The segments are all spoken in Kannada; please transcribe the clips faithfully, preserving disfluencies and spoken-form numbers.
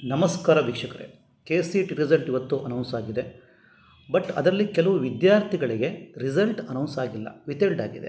ನಮಸ್ಕಾರ ವೀಕ್ಷಕರೇ, ಕೆ ಸಿ ಟಿ ರಿಸಲ್ಟ್ ಇವತ್ತು ಅನೌನ್ಸ್ ಆಗಿದೆ. ಬಟ್ ಅದರಲ್ಲಿ ಕೆಲವು ವಿದ್ಯಾರ್ಥಿಗಳಿಗೆ ರಿಸಲ್ಟ್ ಅನೌನ್ಸ್ ಆಗಿಲ್ಲ, ವಿಥೆಲ್ಡ್ ಆಗಿದೆ.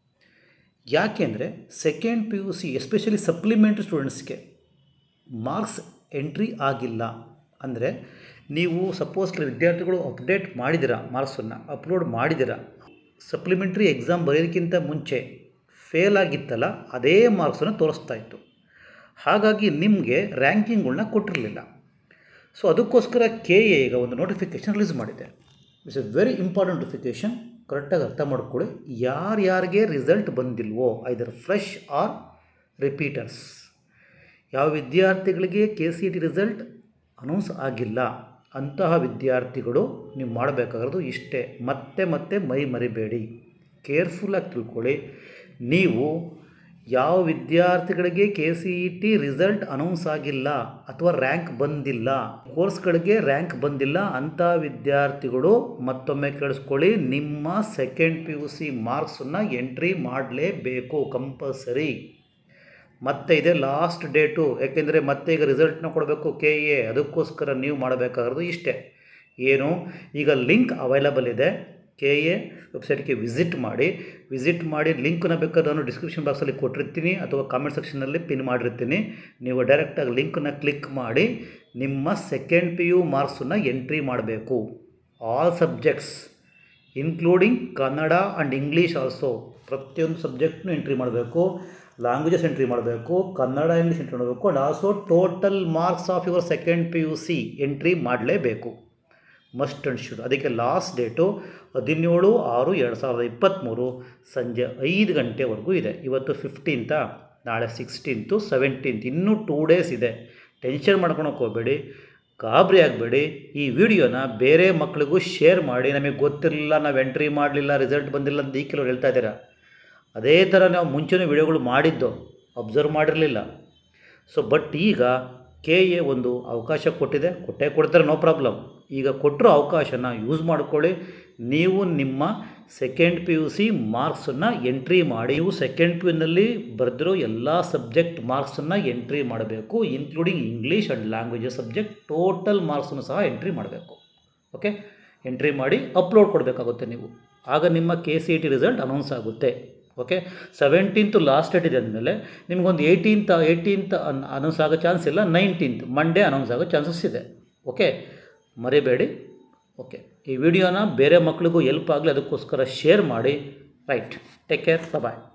ಯಾಕೆಂದರೆ second P U C especially supplementary ಸ್ಟೂಡೆಂಟ್ಸ್ಗೆ ಮಾರ್ಕ್ಸ್ ಎಂಟ್ರಿ ಆಗಿಲ್ಲ. ಅಂದರೆ ನೀವು ಸಪೋಸ್ ಕೆಲವು ವಿದ್ಯಾರ್ಥಿಗಳು ಅಪ್ಡೇಟ್ ಮಾಡಿದ್ದೀರಾ, ಮಾರ್ಕ್ಸನ್ನು ಅಪ್ಲೋಡ್ ಮಾಡಿದ್ದೀರಾ, ಸಪ್ಲಿಮೆಂಟ್ರಿ ಎಕ್ಸಾಮ್ ಬರೆಯೋದಕ್ಕಿಂತ ಮುಂಚೆ ಫೇಲ್ ಆಗಿತ್ತಲ್ಲ ಅದೇ ಮಾರ್ಕ್ಸನ್ನು ತೋರಿಸ್ತಾ ಇತ್ತು. ಹಾಗಾಗಿ ನಿಮಗೆ ರ್ಯಾಂಕಿಂಗ್ಗಳನ್ನ ಕೊಟ್ಟಿರಲಿಲ್ಲ. ಸೊ ಅದಕ್ಕೋಸ್ಕರ ಕೆ ಎ ಈಗ ಒಂದು ನೋಟಿಫಿಕೇಷನ್ ರಿಲೀಸ್ ಮಾಡಿದೆ. It's a very important notification. ಕರೆಕ್ಟಾಗಿ ಅರ್ಥ ಮಾಡ್ಕೊಳ್ಳಿ. ಯಾರ್ಯಾರಿಗೆ ರಿಸಲ್ಟ್ ಬಂದಿಲ್ವೋ, ಐದರ್ ಫ್ರೆಶ್ ಆರ್ ರಿಪೀಟರ್ಸ್, ಯಾವ ವಿದ್ಯಾರ್ಥಿಗಳಿಗೆ K C T result announce ಆಗಿಲ್ಲ ಅಂತಹ ವಿದ್ಯಾರ್ಥಿಗಳು ನೀವು ಮಾಡಬೇಕಾಗಿರೋದು ಇಷ್ಟೇ. ಮತ್ತೆ ಮತ್ತೆ ಮೈ ಮರಿಬೇಡಿ, ಕೇರ್ಫುಲ್ಲಾಗಿ ತಿಳ್ಕೊಳ್ಳಿ. ನೀವು ಯಾವ ವಿದ್ಯಾರ್ಥಿಗಳಿಗೆ K C E T result announce ಆಗಿಲ್ಲ ಅಥವಾ ರ್ಯಾಂಕ್ ಬಂದಿಲ್ಲ, ಕೋರ್ಸ್ಗಳಿಗೆ ರ್ಯಾಂಕ್ ಬಂದಿಲ್ಲ ಅಂಥ ವಿದ್ಯಾರ್ಥಿಗಳು ಮತ್ತೊಮ್ಮೆ ಕೇಳಿಸ್ಕೊಳ್ಳಿ, ನಿಮ್ಮ ಸೆಕೆಂಡ್ ಪಿ ಯು ಸಿ ಮಾರ್ಕ್ಸನ್ನು ಎಂಟ್ರಿ ಮಾಡಲೇಬೇಕು, ಕಂಪಲ್ಸರಿ. ಮತ್ತೆ ಇದೆ ಲಾಸ್ಟ್ ಡೇಟು. ಯಾಕೆಂದರೆ ಮತ್ತೆ ಈಗ ರಿಸಲ್ಟ್ನ ಕೊಡಬೇಕು ಕೆ ಎ. ಅದಕ್ಕೋಸ್ಕರ ನೀವು ಮಾಡಬೇಕಾಗಿರೋದು ಇಷ್ಟೇ. ಏನು, ಈಗ ಲಿಂಕ್ ಅವೈಲಬಲ್ ಇದೆ. ಕೆ ಎ ವೆಬ್ಸೈಟ್ಗೆ ವಿಸಿಟ್ ಮಾಡಿ. ವಿಸಿಟ್ ಮಾಡಿ ಲಿಂಕನ್ನು ಬೇಕಾದ್ರೆ ನಾನು ಡಿಸ್ಕ್ರಿಪ್ಷನ್ ಬಾಕ್ಸಲ್ಲಿ ಕೊಟ್ಟಿರ್ತೀನಿ ಅಥವಾ ಕಾಮೆಂಟ್ ಸೆಕ್ಷನಲ್ಲಿ ಪಿನ್ ಮಾಡಿರ್ತೀನಿ. ನೀವು ಡೈರೆಕ್ಟಾಗಿ ಲಿಂಕನ್ನು ಕ್ಲಿಕ್ ಮಾಡಿ ನಿಮ್ಮ ಸೆಕೆಂಡ್ ಪಿ ಯು ಮಾರ್ಕ್ಸನ್ನು ಎಂಟ್ರಿ ಮಾಡಬೇಕು. All subjects including Kannada and English also. ಪ್ರತಿಯೊಂದು ಸಬ್ಜೆಕ್ಟ್ನು ಎಂಟ್ರಿ ಮಾಡಬೇಕು. ಲ್ಯಾಂಗ್ವೇಜಸ್ ಎಂಟ್ರಿ ಮಾಡಬೇಕು, ಕನ್ನಡ ಇಂಗ್ಲೀಷ್ ಎಂಟ್ರಿ ಮಾಡಬೇಕು. And also total marks of your second P U C entry ಮಾಡಲೇಬೇಕು, ಮಸ್ಟ್ ಆ್ಯಂಡ್ ಶುಡ್. ಅದಕ್ಕೆ ಲಾಸ್ಟ್ ಡೇಟು ಹದಿನೇಳು ಆರು ಎರಡು ಸಾವಿರದ ಇಪ್ಪತ್ತ್ಮೂರು ಸಂಜೆ ಐದು ಗಂಟೆವರೆಗೂ ಇದೆ. ಇವತ್ತು ಫಿಫ್ಟೀನ್ತಾ, ನಾಳೆ ಸಿಕ್ಸ್ಟೀನ್ತು, ಸೆವೆಂಟೀನ್ತ್, ಇನ್ನೂ ಟೂ ಡೇಸ್ ಇದೆ. ಟೆನ್ಷನ್ ಮಾಡ್ಕೊಳಕ್ಕೆ ಹೋಗಬೇಡಿ, ಗಾಬರಿ ಆಗಬೇಡಿ. ಈ ವಿಡಿಯೋನ ಬೇರೆ ಮಕ್ಕಳಿಗೂ ಶೇರ್ ಮಾಡಿ. ನಮಗೆ ಗೊತ್ತಿರಲಿಲ್ಲ, ನಾವು ಎಂಟ್ರಿ ಮಾಡಲಿಲ್ಲ, ರಿಸಲ್ಟ್ ಬಂದಿಲ್ಲ ಅಂತ ಈ ಕೆಲವರು ಹೇಳ್ತಾ ಇದ್ದೀರಾ. ಅದೇ ಥರ ನಾವು ಮುಂಚೆನೂ ವಿಡಿಯೋಗಳು ಮಾಡಿದ್ದು, ಅಬ್ಸರ್ವ್ ಮಾಡಿರಲಿಲ್ಲ. ಸೊ ಬಟ್ ಈಗ ಕೆ ಎ ಒಂದು ಅವಕಾಶ ಕೊಟ್ಟಿದೆ, ಕೊಟ್ಟೇ ಕೊಡ್ತಾರೆ, ನೋ ಪ್ರಾಬ್ಲಮ್. ಈಗ ಕೊಟ್ಟಿರೋ ಅವಕಾಶನ ಯೂಸ್ ಮಾಡ್ಕೊಳ್ಳಿ. ನೀವು ನಿಮ್ಮ ಸೆಕೆಂಡ್ ಪಿ ಯು ಸಿ ಮಾರ್ಕ್ಸನ್ನು ಎಂಟ್ರಿ ಮಾಡಿ. ನೀವು ಸೆಕೆಂಡ್ ಪಿ ಯುನಲ್ಲಿ ಬರೆದಿರೋ ಎಲ್ಲ ಸಬ್ಜೆಕ್ಟ್ ಮಾರ್ಕ್ಸನ್ನು ಎಂಟ್ರಿ ಮಾಡಬೇಕು, including English and languages subject total ಮಾರ್ಕ್ಸನ್ನು ಸಹ ಎಂಟ್ರಿ ಮಾಡಬೇಕು. ಓಕೆ, ಎಂಟ್ರಿ ಮಾಡಿ ಅಪ್ಲೋಡ್ ಕೊಡಬೇಕಾಗುತ್ತೆ ನೀವು. ಆಗ ನಿಮ್ಮ K C E T result announce ಆಗುತ್ತೆ. ಓಕೆ, ಸೆವೆಂಟೀನ್ತು ಲಾಸ್ಟ್ ಡೇಟ್ ಇದೆ ಅಂದಮೇಲೆ ನಿಮಗೊಂದು ಏಯ್ಟೀನ್ತ್ ಏಯ್ಟೀನ್ತ್ ಅನ್ ಅನೌನ್ಸ್ ಆಗೋ ಚಾನ್ಸ್ ಇಲ್ಲ. ನೈನ್ಟೀನ್ತ್ ಮಂಡೇ ಅನೌನ್ಸ್ ಆಗೋ ಚಾನ್ಸಸ್ ಇದೆ. ಓಕೆ, ಮರಿಬೇಡಿ. ಓಕೆ, ಈ ವಿಡಿಯೋನ ಬೇರೆ ಮಕ್ಕಳಿಗೂ ಹೆಲ್ಪ್ ಆಗಲಿ, ಅದಕ್ಕೋಸ್ಕರ ಶೇರ್ ಮಾಡಿ. ರೈಟ್, ಟೇಕ್ ಕೇರ್, ಬಾಯ್.